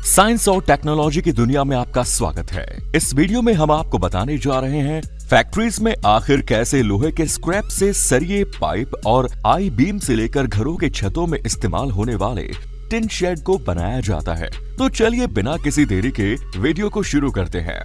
Science और technology की दुनिया में आपका स्वागत है। इस वीडियो में हम आपको बताने जा रहे हैं फैक्ट्रीज में आखिर कैसे लोहे के स्क्रैप से सरिये, पाइप और आई बीम से लेकर घरों के छतों में इस्तेमाल होने वाले टिन शेड को बनाया जाता है। तो चलिए बिना किसी देरी के वीडियो को शुरू करते हैं।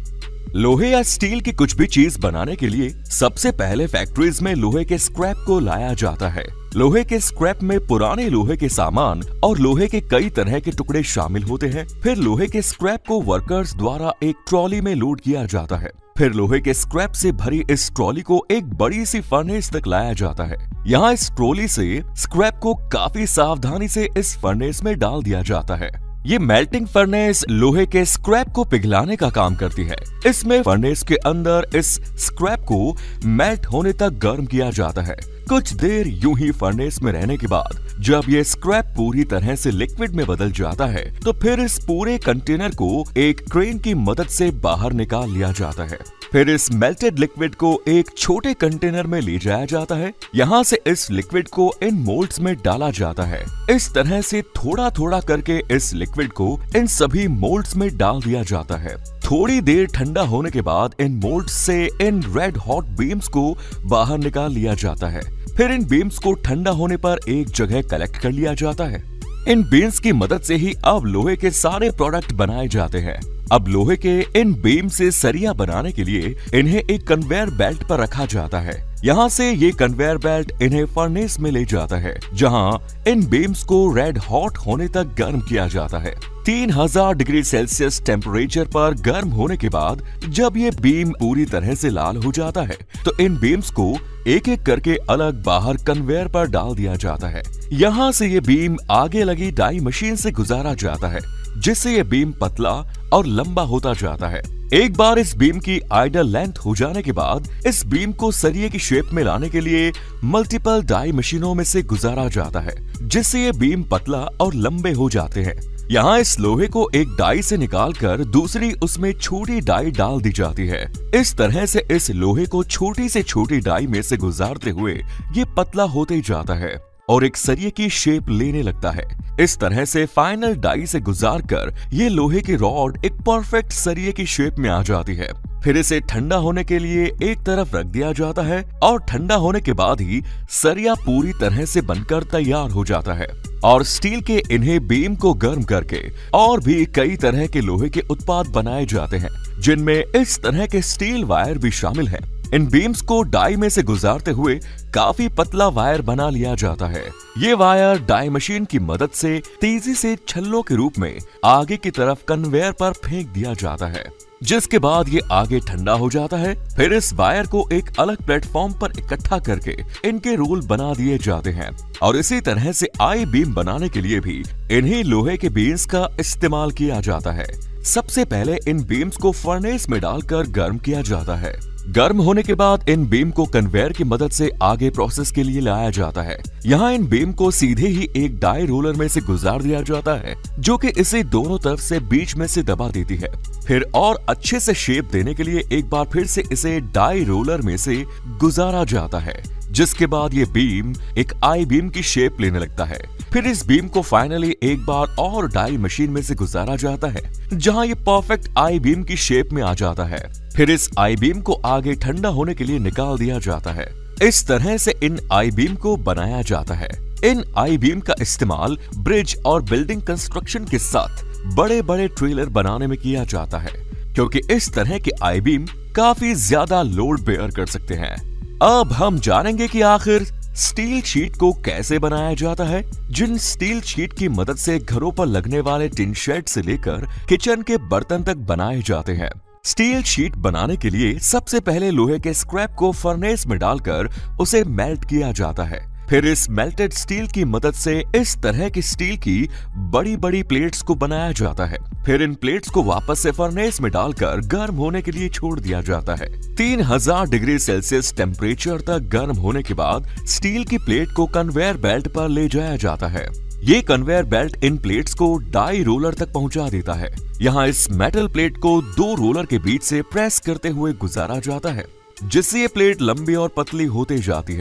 लोहे या स्टील की कुछ भी चीज बनाने के लिए सबसे पहले फैक्ट्रीज में लोहे के स्क्रैप को लाया जाता है। लोहे के स्क्रैप में पुराने लोहे के सामान और लोहे के कई तरह के टुकड़े शामिल होते हैं। फिर लोहे के स्क्रैप को वर्कर्स द्वारा एक ट्रॉली में लोड किया जाता है। फिर लोहे के स्क्रैप से भरी इस ट्रॉली को एक बड़ी सी फर्नेस तक लाया जाता है। यहाँ इस ट्रॉली से स्क्रैप को काफी सावधानी से इस फर्नेस में डाल दिया जाता है। ये मेल्टिंग फर्नेस लोहे के स्क्रैप को पिघलाने का काम करती है। इसमें फर्नेस के अंदर इस स्क्रैप को मेल्ट होने तक गर्म किया जाता है। कुछ देर यूं ही फर्नेस में रहने के बाद जब ये स्क्रैप पूरी तरह से लिक्विड में बदल जाता है तो फिर इस पूरे कंटेनर को एक क्रेन की मदद से बाहर निकाल लिया जाता है। फिर इस मेल्टेड लिक्विड को एक छोटे कंटेनर में ले जाया जाता है। यहाँ से इस लिक्विड को इन मोल्ड्स में डाला जाता है। इस तरह से थोड़ा थोड़ा करके इस लिक्विड को इन सभी मोल्ड्स में डाल दिया जाता है। थोड़ी देर ठंडा होने के बाद इन मोल्ड्स से इन रेड हॉट बीम्स को बाहर निकाल लिया जाता है। फिर इन बीम्स को ठंडा होने पर एक जगह कलेक्ट कर लिया जाता है। इन बीम्स की मदद से ही अब लोहे के सारे प्रोडक्ट बनाए जाते हैं। अब लोहे के इन बीम से सरिया बनाने के लिए इन्हें एक कन्वेयर बेल्ट पर रखा जाता है। यहाँ से ये कन्वेयर बेल्ट इन्हें फर्नेस में ले जाता है, जहाँ इन बीम्स को रेड हॉट होने तक गर्म किया जाता है। 3000 डिग्री सेल्सियस टेम्परेचर पर गर्म होने के बाद जब ये बीम पूरी तरह से लाल हो जाता है तो इन बीम्स को एक एक करके अलग बाहर कन्वेयर पर डाल दिया जाता है। यहाँ से ये बीम आगे लगी डाई मशीन से गुजारा जाता है, जिससे ये बीम पतला और लंबा होता जाता है। एक बार इस बीम की आइडल लेंथ हो जाने के बाद इस बीम को सरिये की शेप में लाने के लिए मल्टीपल डाई मशीनों में से गुजारा जाता है, जिससे ये बीम पतला और लंबे हो जाते हैं। यहाँ इस लोहे को एक डाई से निकालकर दूसरी उसमें छोटी डाई डाल दी जाती है। इस तरह से इस लोहे को छोटी से छोटी डाई में से गुजारते हुए ये पतला होते जाता है और एक सरिये की शेप लेने लगता है। इस तरह से फाइनल डाई से गुजार कर ये लोहे की रॉड एक परफेक्ट सरिये की शेप में आ जाती है। फिर इसे ठंडा होने के लिए एक तरफ रख दिया जाता है और ठंडा होने के बाद ही सरिया पूरी तरह से बनकर तैयार हो जाता है। और स्टील के इन्हें बीम को गर्म करके और भी कई तरह के लोहे के उत्पाद बनाए जाते हैं, जिनमें इस तरह के स्टील वायर भी शामिल हैं। इन बीम्स को डाई में से गुजारते हुए काफी पतला वायर बना लिया जाता है। ये वायर डाई मशीन की मदद से तेजी से छल्लों के रूप में आगे की तरफ कन्वेयर पर फेंक दिया जाता है, जिसके बाद ये आगे ठंडा हो जाता है। फिर इस वायर को एक अलग प्लेटफॉर्म पर इकट्ठा करके इनके रोल बना दिए जाते हैं। और इसी तरह से आई बीम बनाने के लिए भी इन्हीं लोहे के बीम्स का इस्तेमाल किया जाता है। सबसे पहले इन बीम्स को फर्नेस में डालकर गर्म किया जाता है। गर्म होने के बाद इन बीम को कन्वेयर की मदद से आगे प्रोसेस के लिए लाया जाता है। यहाँ इन बीम को सीधे ही एक डाई रोलर में से गुजार दिया जाता है, जो कि इसे दोनों तरफ से बीच में से दबा देती है। फिर और अच्छे से शेप देने के लिए एक बार फिर से इसे डाई रोलर में से गुजारा जाता है, जिसके बाद ये बीम एक आई बीम की शेप लेने लगता है। फिर इस बीम को फाइनली एक बार और डाई मशीन में से गुजारा जाता है, जहां ये परफेक्ट आई बीम की शेप में आ जाता है। फिर इस आई बीम को आगे ठंडा होने के लिए निकाल दिया जाता है। इस तरह से इन आई बीम को बनाया जाता है। इन आई बीम का इस्तेमाल ब्रिज और बिल्डिंग कंस्ट्रक्शन के साथ बड़े बड़े ट्रेलर बनाने में किया जाता है, क्योंकि इस तरह के आई बीम काफी ज्यादा लोड बेयर कर सकते हैं। अब हम जानेंगे कि आखिर स्टील शीट को कैसे बनाया जाता है। जिन स्टील शीट की मदद से घरों पर लगने वाले टिन शेड से लेकर किचन के बर्तन तक बनाए जाते हैं। स्टील शीट बनाने के लिए सबसे पहले लोहे के स्क्रैप को फर्नेस में डालकर उसे मेल्ट किया जाता है। फिर इस मेल्टेड स्टील की मदद से इस तरह की स्टील की बड़ी बड़ी प्लेट्स को बनाया जाता है। फिर इन प्लेट्स को वापस से फर्नेस में डालकर गर्म होने के लिए छोड़ दिया जाता है। 3000 डिग्री सेल्सियस टेम्परेचर तक गर्म होने के बाद स्टील की प्लेट को कन्वेयर बेल्ट पर ले जाया जाता है। ये कन्वेयर बेल्ट इन प्लेट्स को डाई रोलर तक पहुंचा देता है। यहाँ इस मेटल प्लेट को दो रोलर के बीच से प्रेस करते हुए गुजारा जाता है, जिससे ये प्लेट लंबी और पतली होते जाती है।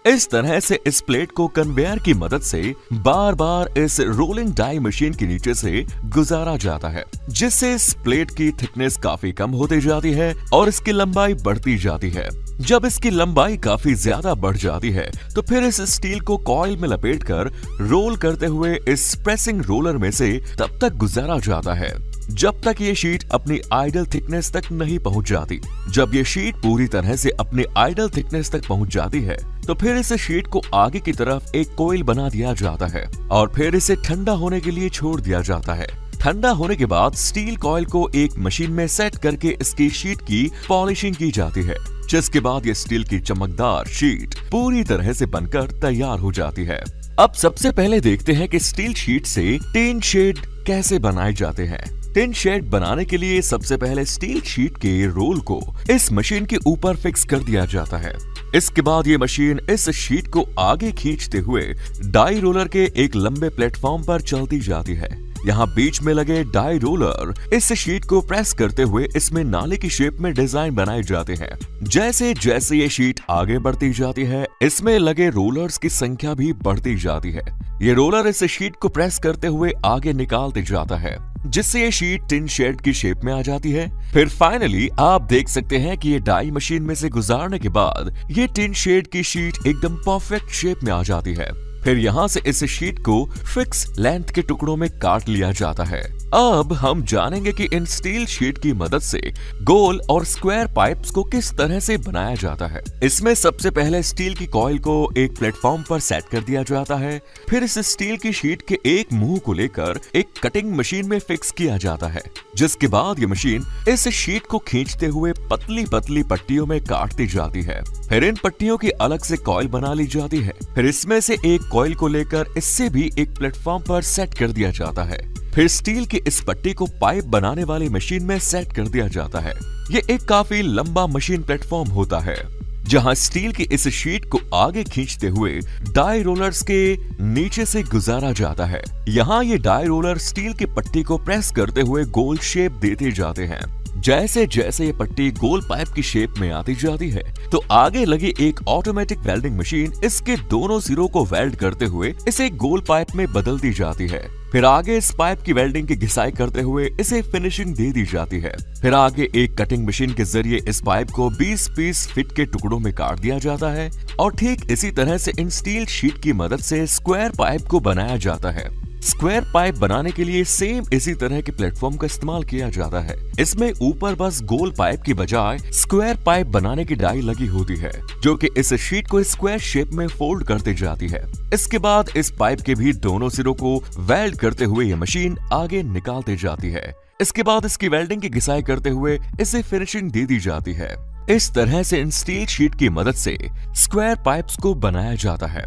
इस तरह से इस प्लेट को कन्वेयर की मदद से बार बार इस रोलिंग डाई मशीन के नीचे से गुजारा जाता है, जिससे इस प्लेट की थिकनेस काफी कम होती जाती है और इसकी लंबाई बढ़ती जाती है। जब इसकी लंबाई काफी ज्यादा बढ़ जाती है तो फिर इस स्टील को कॉइल में लपेटकर रोल करते हुए इस प्रेसिंग रोलर में से तब तक गुजारा जाता है जब तक ये शीट अपनी आइडल थिकनेस तक नहीं पहुंच जाती। जब ये शीट पूरी तरह से अपनी आइडल थिकनेस तक पहुंच जाती है तो फिर इस शीट को आगे की तरफ एक कोइल बना दिया जाता है और फिर इसे ठंडा होने के लिए छोड़ दिया जाता है। ठंडा होने के बाद स्टील कॉइल को एक मशीन में सेट करके इसकी शीट की पॉलिशिंग की जाती है, जिसके बाद ये स्टील की चमकदार शीट पूरी तरह से बनकर तैयार हो जाती है। अब सबसे पहले देखते हैं कि स्टील शीट से टिन शेड कैसे बनाए जाते हैं। टिन शेड बनाने के लिए सबसे पहले स्टील शीट के रोल को इस मशीन के ऊपर फिक्स कर दिया जाता है। इसके बाद ये मशीन इस शीट को आगे खींचते हुए डाई रोलर के एक लंबे प्लेटफॉर्म पर चलती जाती है। यहाँ बीच में लगे डाई रोलर इस शीट को प्रेस करते हुए इसमें नाले की शेप में डिजाइन बनाए जाते हैं। जैसे जैसे ये शीट आगे बढ़ती जाती है, इसमें लगे रोलर्स की संख्या भी बढ़ती जाती है। ये रोलर इस शीट को प्रेस करते हुए आगे निकालते जाता है, जिससे ये शीट टिन शेड की शेप में आ जाती है। फिर फाइनली आप देख सकते हैं कि ये डाई मशीन में से गुजारने के बाद ये टिन शेड की शीट एकदम परफेक्ट शेप में आ जाती है। फिर यहाँ से इस शीट को फिक्स लेंथ के टुकड़ों में काट लिया जाता है। अब हम जानेंगे कि इन स्टील शीट की मदद से गोल और स्क्वायर पाइप्स को किस तरह से बनाया जाता है। इसमें सबसे पहले स्टील की कॉइल को एक प्लेटफॉर्म पर सेट कर दिया जाता है। फिर इस स्टील की शीट के एक मुंह को लेकर एक कटिंग मशीन में फिक्स किया जाता है, जिसके बाद ये मशीन इस शीट को खींचते हुए पतली पतली पट्टियों में काटती जाती है। फिर इन पट्टियों की अलग से कॉइल बना ली जाती है। फिर इसमें से एक कॉइल को लेकर इससे भी एक प्लेटफॉर्म पर सेट कर दिया जाता है। फिर स्टील की इस पट्टी को पाइप बनाने वाली मशीन में सेट कर दिया जाता है। ये एक काफी लंबा मशीन प्लेटफॉर्म होता है, जहां स्टील की इस शीट को आगे खींचते हुए डाई रोलर्स के नीचे से गुजारा जाता है। यहाँ ये डाई रोलर स्टील की पट्टी को प्रेस करते हुए गोल शेप देते जाते हैं। जैसे जैसे ये पट्टी गोल पाइप की शेप में आती जाती है तो आगे लगी एक ऑटोमेटिक वेल्डिंग मशीन इसके दोनों सिरों को वेल्ड करते हुए इसे गोल पाइप में बदलती जाती है। फिर आगे इस पाइप की वेल्डिंग की घिसाई करते हुए इसे फिनिशिंग दे दी जाती है। फिर आगे एक कटिंग मशीन के जरिए इस पाइप को 20 पीस फिट के टुकड़ों में काट दिया जाता है और ठीक इसी तरह से इन स्टील शीट की मदद से स्क्वायर पाइप को बनाया जाता है। स्क्वायर पाइप बनाने के लिए सेम इसी तरह के प्लेटफॉर्म का इस्तेमाल किया जाता है। इसमें ऊपर बस गोल पाइप की बजाय स्क्वायर पाइप बनाने की डाई लगी होती है, जो कि इस शीट को स्क्वायर शेप में फोल्ड करते जाती है। इसके बाद इस पाइप के भी दोनों सिरों को वेल्ड करते हुए ये मशीन आगे निकालते जाती है। इसके बाद इसकी वेल्डिंग की घिसाई करते हुए इसे फिनिशिंग दे दी जाती है। इस तरह से इन स्टील शीट की मदद से स्क्वायर पाइप्स को बनाया जाता है।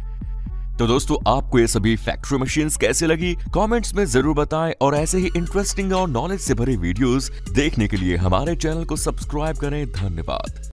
तो दोस्तों, आपको ये सभी फैक्ट्री मशीन्स कैसे लगी कमेंट्स में जरूर बताएं और ऐसे ही इंटरेस्टिंग और नॉलेज से भरे वीडियोस देखने के लिए हमारे चैनल को सब्सक्राइब करें। धन्यवाद।